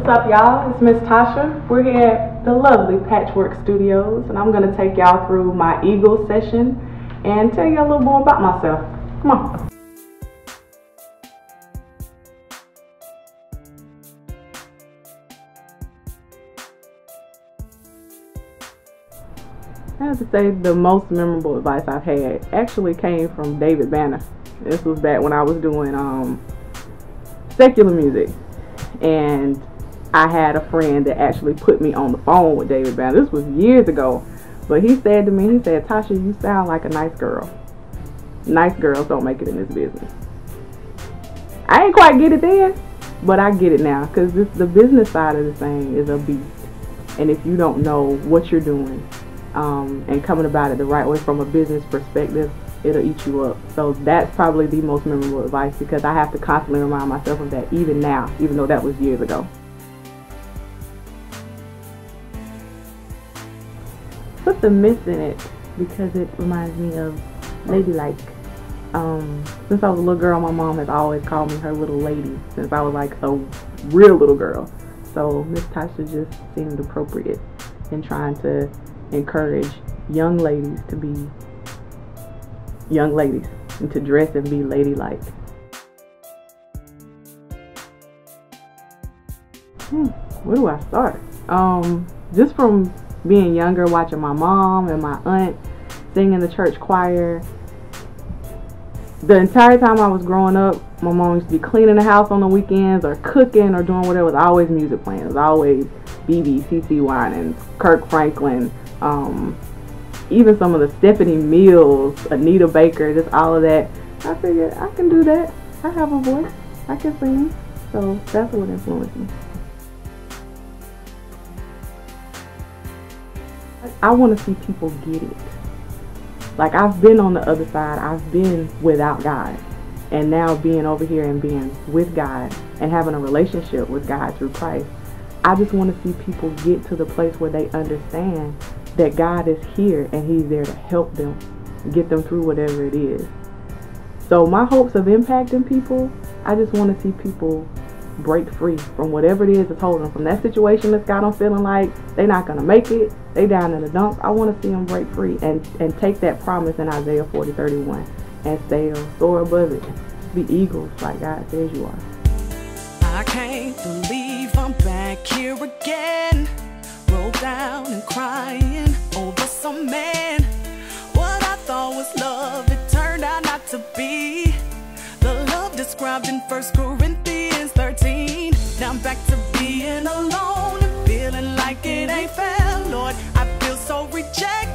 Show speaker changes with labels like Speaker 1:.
Speaker 1: What's up, y'all? It's Miss Tausha. We're here at the lovely Patchwork Studios, and I'm going to take y'all through my Eagle session and tell you a little more about myself. Come on. I have to say the most memorable advice I've had actually came from David Banner. This was back when I was doing secular music, and I had a friend that actually put me on the phone with David Banner. This was years ago, but he said to me, he said, "Tausha, you sound like a nice girl. Nice girls don't make it in this business." I ain't quite get it then, but I get it now, because the business side of this thing is a beast, and if you don't know what you're doing and coming about it the right way from a business perspective, it'll eat you up. So that's probably the most memorable advice, because I have to constantly remind myself of that even now, even though that was years ago. Put the miss in it because it reminds me of ladylike. Since I was a little girl, my mom has always called me her little lady since I was like a real little girl. So Miss Tausha just seemed appropriate in trying to encourage young ladies to be young ladies and to dress and be ladylike. Where do I start? Just from being younger, watching my mom and my aunt sing in the church choir. The entire time I was growing up, my mom used to be cleaning the house on the weekends or cooking or doing whatever. It was always music playing. It was always BB, CC Winans, Kirk Franklin, even some of the Stephanie Mills, Anita Baker, just all of that. I figured I can do that. I have a voice. I can sing. So that's what influenced me. I want to see people get it. Like, I've been on the other side. I've been without God. And now being over here and being with God and having a relationship with God through Christ, I just want to see people get to the place where they understand that God is here and He's there to help them, get them through whatever it is. So my hopes of impacting people, I just want to see people break free from whatever it is that's holding them, from that situation that's got them feeling like they're not going to make it, they down in the dumps. I want to see them break free and take that promise in Isaiah 40:31 and soar above it. Be eagles like God says you are.
Speaker 2: I can't believe I'm back here again, rolled down and crying over some man. What I thought was love, it turned out not to be the love described in 1 Corinthians 13. Now I'm back to being alone and feeling like it ain't fair. Lord, I feel so rejected.